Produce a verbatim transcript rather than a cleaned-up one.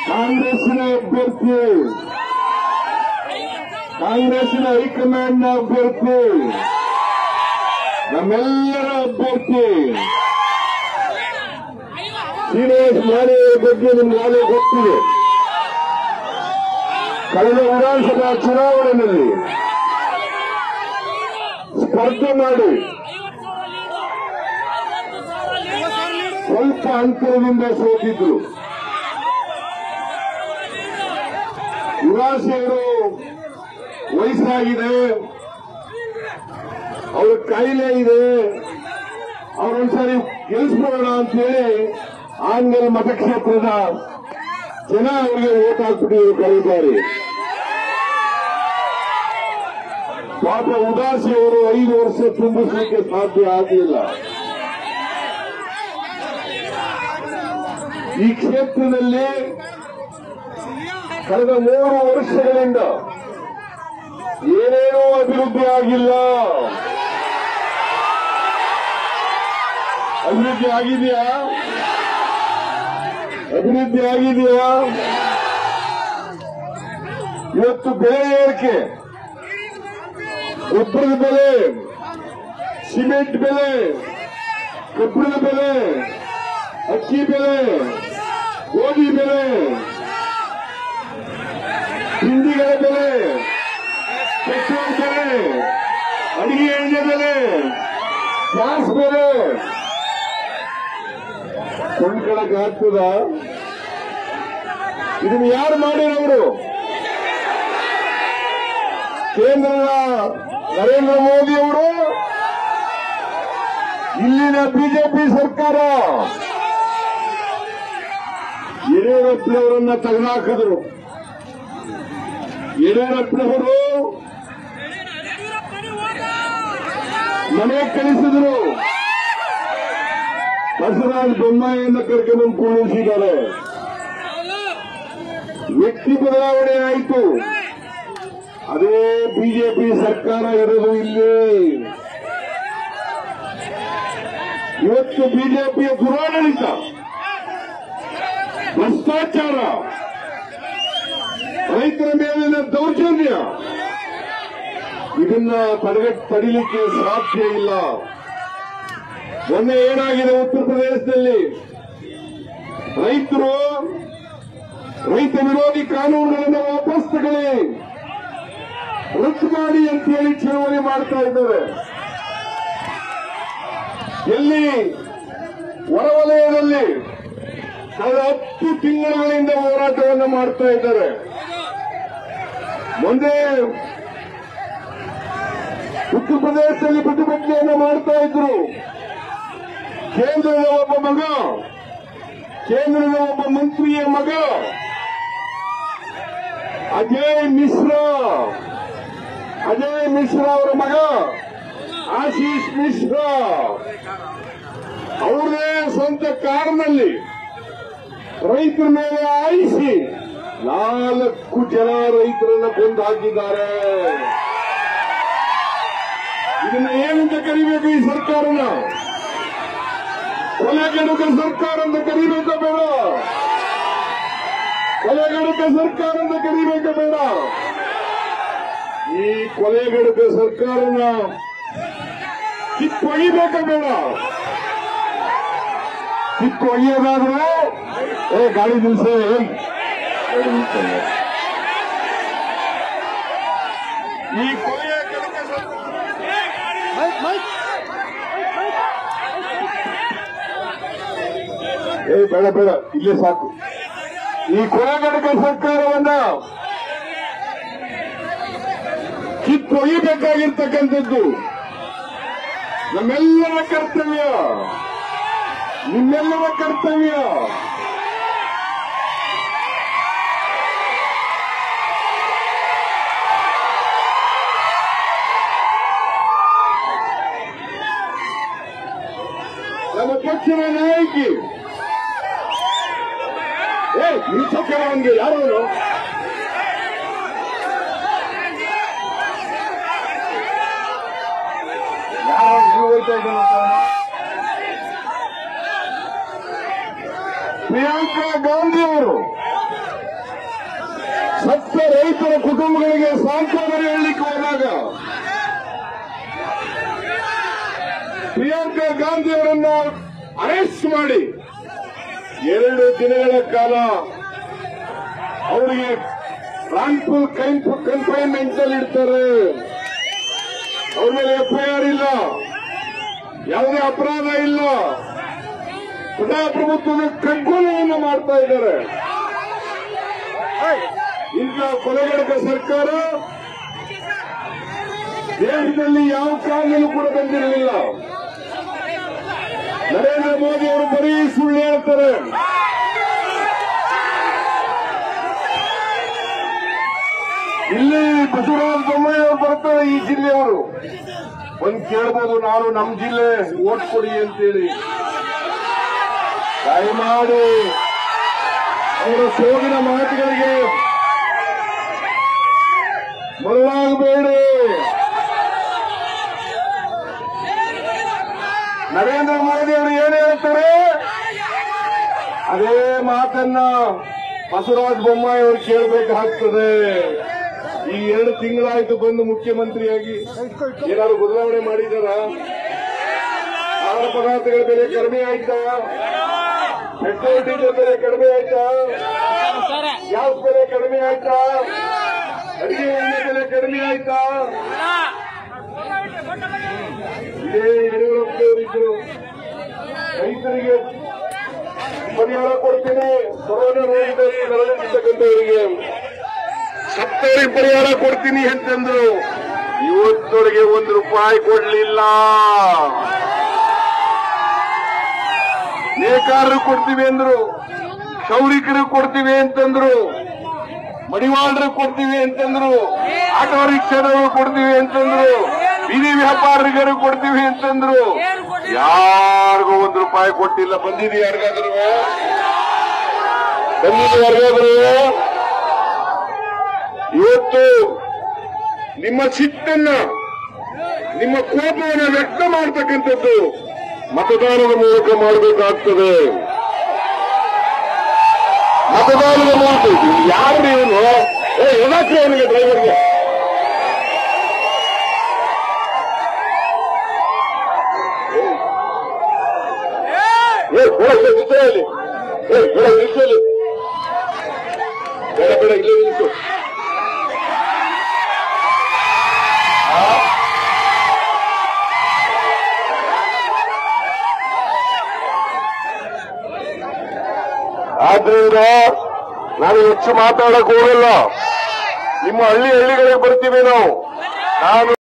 ಕಾಂಗ್ರೆಸ್ನ ಅಭ್ಯರ್ಥಿ, ಕಾಂಗ್ರೆಸ್ನ ಹೈಕಮಾಂಡ್ನ ಅಭ್ಯರ್ಥಿ, ನಮ್ಮೆಲ್ಲರ ಅಭ್ಯರ್ಥಿ ಶ್ರೀನಿವಾಸ್ ಮಾನೆ ಬಗ್ಗೆ ನಿಮ್ಗಾಗಲೇ ಗೊತ್ತಿದೆ. ಕಳೆದ ವಿಧಾನಸಭಾ ಚುನಾವಣೆಯಲ್ಲಿ ಸ್ಪರ್ಧೆ ಮಾಡಿ ಸ್ವಲ್ಪ ಅಂತರದಿಂದ ಸೋತಿದ್ರು. ನಿವಾಸಿಯರು ವಯಸ್ಸಾಗಿದೆ, ಅವ್ರ ಕಾಯಿಲೆ ಇದೆ, ಅವರೊಂದ್ಸರಿ ಗೆಲ್ಲಿಸ್ಬೋಣ ಅಂತೇಳಿ ಹಾಂಗಲ್ ಮತಕ್ಷೇತ್ರದ ಜನ ಅವರಿಗೆ ಓಟ್ ಹಾಕ್ಬಿಟ್ಟಿದ್ರು ಕರೀತಾರೆ. ಪಾಪ ಉದಾಸಿಯವರು ಐದು ವರ್ಷ ತುಂಬಿಸಲಿಕ್ಕೆ ಸಾಧ್ಯ ಆಗಲಿಲ್ಲ. ಈ ಕ್ಷೇತ್ರದಲ್ಲಿ ಕಳೆದ ಮೂರು ವರ್ಷಗಳಿಂದ ಏನೇನೂ ಅಭಿವೃದ್ಧಿ ಆಗಿಲ್ಲ. ಅಭಿವೃದ್ಧಿ ಆಗಿದೆಯಾ? ಅಭಿವೃದ್ಧಿ ಆಗಿದೆಯಾ? ಇವತ್ತು ಬೆಲೆ ಏರಿಕೆ, ಗೊಬ್ಬರದ ಬೆಲೆ, ಸಿಮೆಂಟ್ ಬೆಲೆ, ಕಬ್ಬಿಣದ ಬೆಲೆ, ಅಕ್ಕಿ ಬೆಲೆ, ಗೋಧಿ ಬೆಲೆ, ತಿಂಡಿಗಳ ಬೆಲೆ, ಪೆಟ್ರೋಲ್ ಬೆಲೆ, ಅಡಿಗೆ ಎಣ್ಣೆ ಬೆಲೆ, ಗ್ಯಾಸ್ ಬೆಲೆ ಕೊಂಡ್ಕೊಳಕ್ ಆಗ್ತದ? ಇದನ್ನು ಯಾರು ಮಾಡಿರೋರು? ಕೇಂದ್ರದ ನರೇಂದ್ರ ಮೋದಿ ಅವರು, ಇಲ್ಲಿನ ಬಿಜೆಪಿ ಸರ್ಕಾರ ಯಡಿಯೂರಪ್ಪನವರನ್ನ ತೆಗೆದುಹಾಕಿದ್ರು. ಯಡಿಯೂರಪ್ಪನವರು ಮನೆ ಕಳಿಸಿದ್ರು. ಬಸವರಾಜ ಬೊಮ್ಮಾಯಿಯನ್ನ ಕರ್ಕೊಂಡು ಕೂಡಿಸಿದ್ದಾರೆ. ವ್ಯಕ್ತಿ ಬದಲಾವಣೆ ಆಯಿತು. ಅದೇ ಬಿಜೆಪಿ ಸರ್ಕಾರ ಇರೋದು ಇಲ್ಲಿ. ಇವತ್ತು ಬಿಜೆಪಿಯ ದುರಾಡಳಿತ, ಭ್ರಷ್ಟಾಚಾರ, ರೈತರ ಮೇಲಿನ ದೌರ್ಜನ್ಯ, ಇದನ್ನ ತಡೆಗಟ್ಟ ತಡಿಲಿಕ್ಕೆ ಸಾಧ್ಯ ಇಲ್ಲ. ಮೊನ್ನೆ ಏನಾಗಿದೆ ಉತ್ತರ ಪ್ರದೇಶದಲ್ಲಿ, ರೈತರು ರೈತ ವಿರೋಧಿ ಕಾನೂನುಗಳನ್ನು ವಾಪಸ್ ತಗೊಳ್ಳಿ, ರದ್ದು ಮಾಡಿ ಅಂತ ಹೇಳಿ ಚಳವಳಿ ಮಾಡ್ತಾ ಇದ್ದಾರೆ. ಎಲ್ಲಿ ಹೊರವಲಯದಲ್ಲಿ ಕಳೆದ ಹತ್ತು ತಿಂಗಳುಗಳಿಂದ ಹೋರಾಟವನ್ನು ಮಾಡ್ತಾ ಇದ್ದಾರೆ. ಮುಂದೆ ಉತ್ತರ ಪ್ರದೇಶದಲ್ಲಿ ಪ್ರತಿಭಟನೆಯನ್ನು ಮಾಡ್ತಾ ಇದ್ರು. ಕೇಂದ್ರದ ಒಬ್ಬ ಮಗ, ಕೇಂದ್ರದ ಒಬ್ಬ ಮಂತ್ರಿಯ ಮಗ ಅಜಯ್ ಮಿಶ್ರಾ, ಅಜಯ್ ಮಿಶ್ರಾ ಅವರ ಮಗ ಆಶೀಶ್ ಮಿಶ್ರಾ ಅವರೇ ಸ್ವಂತ ಕಾರಿನಲ್ಲಿ ರೈತರ ಮೇಲೆ ಆಯಿಸಿ ನಾಲ್ಕು ಜನ ರೈತರನ್ನು ಕೊಂದು ಹಾಕಿದ್ದಾರೆ. ಇದನ್ನ ಏನಂತ ಕರಿಬೇಕು? ಈ ಸರ್ಕಾರನ ಕೊಲೆಗಡುಕ ಸರ್ಕಾರ ಅಂತ ಕರಿಬೇಕ ಬೇಡ? ಕೊಲೆಗಡುಕ ಸರ್ಕಾರ ಅಂತ ಕರಿಬೇಕ ಬೇಡ? ಈ ಕೊಲೆಗಡುಕ ಸರ್ಕಾರನ ಕಿತ್ತೊಯ್ಯಬೇಕ ಬೇಡ? ಕಿತ್ತೊಯ್ಯೋದಾದ್ರೆ ಏ ಗಾಡಿ ನಿಲ್ಸೆ, ಈ ಕೊಲೆಗಡುಕ ಏ ಬೇಡ ಬೇಡ ಇಲ್ಲೇ ಸಾಕು. ಈ ಕೊಲೆಗಡುಕ ಸರ್ಕಾರವನ್ನ ಕಿತ್ತೊಯ್ಯಬೇಕಾಗಿರ್ತಕ್ಕಂಥದ್ದು ನಮ್ಮೆಲ್ಲರ ಕರ್ತವ್ಯ, ನಿಮ್ಮೆಲ್ಲರ ಕರ್ತವ್ಯ. ನಮ್ಮ ಪಕ್ಷದ ನಾಯಕಿ ಏ ನಿಲ್ಸಕ್ಕೆ ಯಾರು ಪ್ರಿಯಾಂಕಾ ಗಾಂಧಿ ಅವರು ಸತ್ತ ರೈತರ ಕುಟುಂಬಗಳಿಗೆ ಸಾಂತ್ವನ ಹೇಳಲಿಕ್ಕೆ ಹೋದಾಗ ಪ್ರಿಯಾಂಕಾ ಗಾಂಧಿ ಅವರನ್ನ ಅರೆಸ್ಟ್ ಮಾಡಿ ಎರಡು ದಿನಗಳ ಕಾಲ ಅವರಿಗೆ ರಾನ್ಪುಲ್ ಕನ್ಫೈನ್ಮೆಂಟ್ ಅಲ್ಲಿ ಇಡ್ತಾರೆ. ಅವ್ರ ಮೇಲೆ ಎಫ್ಐಆರ್ ಇಲ್ಲ, ಯಾವುದೇ ಅಪರಾಧ ಇಲ್ಲ, ಪ್ರಜಾಪ್ರಭುತ್ವದ ಕಗ್ಗೊಲೆಯನ್ನು ಮಾಡ್ತಾ ಇದ್ದಾರೆ. ಇಂಥ ಕೊಲೆಗಡಕ ಸರ್ಕಾರ ದೇಶದಲ್ಲಿ ಯಾವ ಕಾಲದಲ್ಲೂ ಕೂಡ ಬಂದಿರಲಿಲ್ಲ. ನರೇಂದ್ರ ಮೋದಿ ಅವರು ಬರೀ ಸುಳ್ಳು ಹೇಳ್ತಾರೆ. ಇಲ್ಲಿ ಬಸವರಾಜ ಬೊಮ್ಮಾಯಿ ಅವರು ಬರ್ತಾರೆ, ಈ ಜಿಲ್ಲೆಯವರು ಬಂದು ಕೇಳಬಹುದು, ನಾನು ನಮ್ಮ ಜಿಲ್ಲೆ ಓಟ್ ಕೊಡಿ ಅಂತೇಳಿ. ದಯಮಾಡಿ ಅವರ ಸೋಗಿನ ಮಾತುಗಳಿಗೆ ಮರಳಾಗಬೇಡಿ. ನರೇಂದ್ರ ಮೋದಿ ಅವರು ಏನು ಹೇಳ್ತಾರೆ ಅದೇ ಮಾತನ್ನ ಬಸವರಾಜ ಬೊಮ್ಮಾಯಿ ಅವರು ಕೇಳಬೇಕಾಗ್ತದೆ. ಈ ಎರಡು ತಿಂಗಳಾಯ್ತು ಬಂದು ಮುಖ್ಯಮಂತ್ರಿಯಾಗಿ, ಏನಾದ್ರು ಬದಲಾವಣೆ ಮಾಡಿದಾರ? ಆಹಾರ ಪದಾರ್ಥಗಳ ಬೆಲೆ ಕಡಿಮೆ ಆಯ್ತಾ? ಪೆಟ್ರೋಲ್ ಡೀಸೆಲ್ ಬೆಲೆ ಕಡಿಮೆ ಆಯ್ತಾ? ಗ್ಯಾಸ್ ಬೆಲೆ ಕಡಿಮೆ ಆಯ್ತಾ? ಅಡಿಗೆ ಎಣ್ಣೆ ಬೆಲೆ ಕಡಿಮೆ ಆಯ್ತಾ? ಇದೇ ಯಡಿಯೂರಪ್ಪನವರಿದ್ರು ರೈತರಿಗೆ ಪರಿಹಾರ ಕೊಡ್ತೀನಿ, ಕೊರೋನಾ ರೋಗದಲ್ಲಿ ನರಳಿರ್ತಕ್ಕಂಥವರಿಗೆ ಸತ್ತವರಿಗೆ ಪರಿಹಾರ ಕೊಡ್ತೀನಿ ಅಂತಂದ್ರು. ಇವತ್ತವರೆಗೆ ಒಂದು ರೂಪಾಯಿ ಕೊಡ್ಲಿಲ್ಲ. ನೇಕಾರರು ಕೊಡ್ತೀವಿ ಅಂದ್ರು, ಕ್ಷೌರಿಕರಿಗೆ ಕೊಡ್ತೀವಿ ಅಂತಂದ್ರು, ಮಡಿವಾಳರು ಕೊಡ್ತೀವಿ ಅಂತಂದ್ರು, ಆಟೋ ರಿಕ್ಷಾದವರು ಕೊಡ್ತೀವಿ ಅಂತಂದ್ರು, ಬೀದಿ ವ್ಯಾಪಾರಿಗರು ಕೊಡ್ತೀವಿ ಅಂತಂದ್ರು. ಯಾರಿಗೂ ಒಂದು ರೂಪಾಯಿ ಕೊಟ್ಟಿಲ್ಲ. ಬಂದಿದೆ ಯಾರಿಗಾದ್ರು? ಬಂದಿದೆ ಯಾರಿಗಾದ್ರು? ಇವತ್ತು ನಿಮ್ಮ ಸಿಟ್ಟನ್ನ, ನಿಮ್ಮ ಕೋಪವನ್ನು ವ್ಯಕ್ತ ಮಾಡತಕ್ಕಂಥದ್ದು ಮತದಾನದ ಮೂಲಕ ಮಾಡಬೇಕಾಗ್ತದೆ. ಮತದಾನದ ಮೂಲಕ ಯಾರು ಇವನು ಎದಕ್ಕೆ ಅವನಿಗೆ ಡ್ರೈವರ್ಗೆ ನಿಲ್ಸಲಿ, ಬೇಡ ನಿಲ್ಸಲಿ, ಬೇಡ ಬೇಡ ಇಲ್ಲೇ ನಿಲ್ಸು. ಆದ್ರಿಂದ ನಾನು ಹೆಚ್ಚು ಮಾತಾಡಕ್ ಹೋಗಲ್ಲ. ನಿಮ್ಮ ಹಳ್ಳಿ ಹಳ್ಳಿಗಳಿಗೆ ಬರ್ತೀವಿ ನಾವು. ನಾನು